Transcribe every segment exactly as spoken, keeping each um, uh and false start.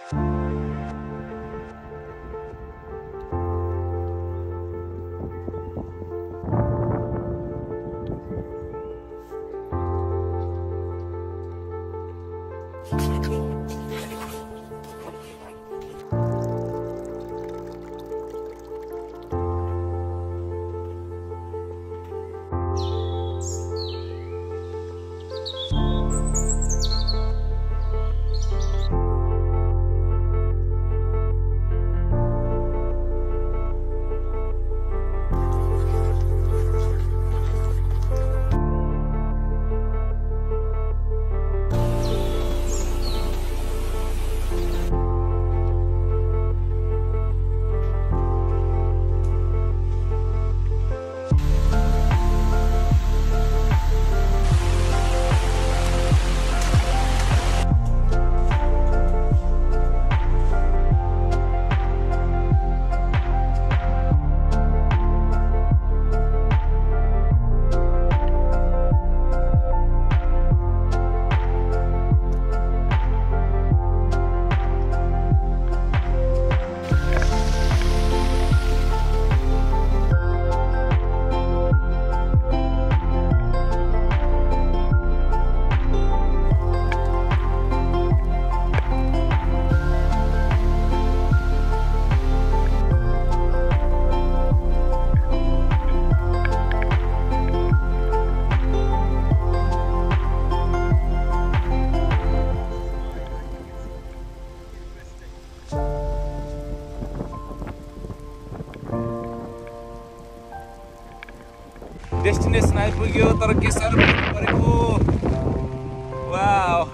Destination आइपुग्यो तर के साह्रो परेको वाउ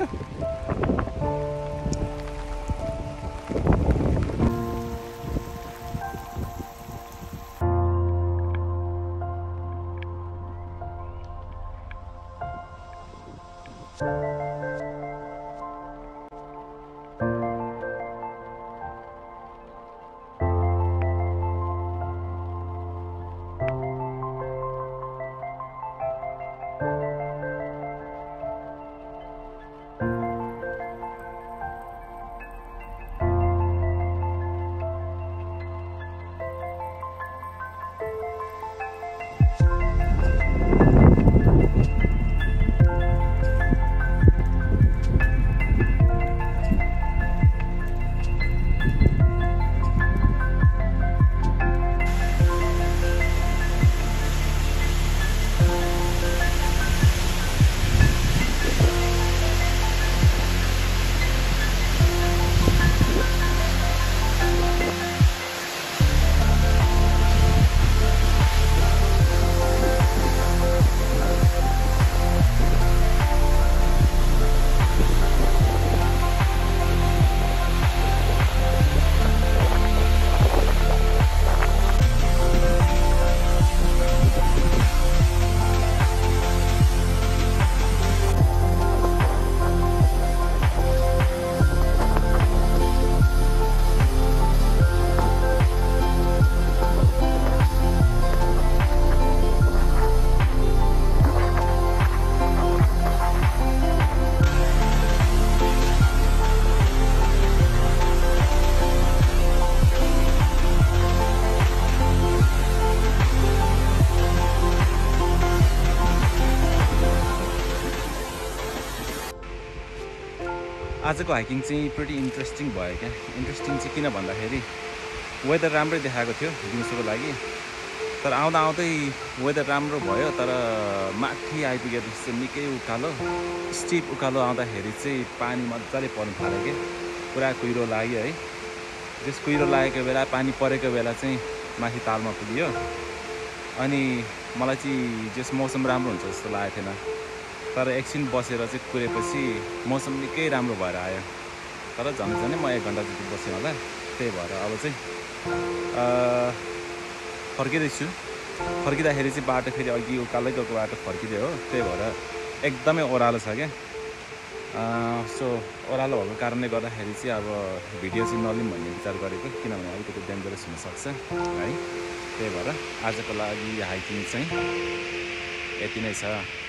आजको हाइकिङ चाहिँ प्रिटी इन्ट्रेस्टिङ भयो क्या। इन्ट्रेस्टिङ चाहिँ किन भन्दाखेरि वेदर राम्रै देखाएको थियो दिउँसोको लागि, तर आउँदा आउँदै वेदर राम्रो भयो, तर माथि आइपुगेपछि चाहिँ निकै उकालो स्टिप उकालो आउँदाखेरि चाहिँ पानी मजाले पर्नु थाल्यो क्या। पुरा कुहिरो लाग्यो है। त्यस कुहिरो लागेको बेला पानी परेको बेला चाहिँ माथि तालमा पुग्यो। अनि मलाई चाहिँ जस मौसम राम्रो हुन्छ जस्तो लागेको थिएन, तर एकछिन बसेर चाहिँ कुरेपछि मौसम निकै राम्रो भएर आयो। तर झन् झनै म एक घन्टा जति बसेँ होला। त्यही भएर अब चाहिँ फर्किँदैछु। फर्किँदाखेरि चाहिँ बाटो फेरि अघि उकालै गएको बाटो फर्किँदै हो, त्यही भएर एकदमै ओह्रालो छ क्या। सो ओह्रालो भएको कारणले गर्दाखेरि चाहिँ अब भिडियो चाहिँ नलिउँ भन्ने विचार गरेको, किनभने अलिकति डेन्जरस हुनसक्छ है। त्यही भएर आजको लागि हाइकिङ चाहिँ यति नै छ।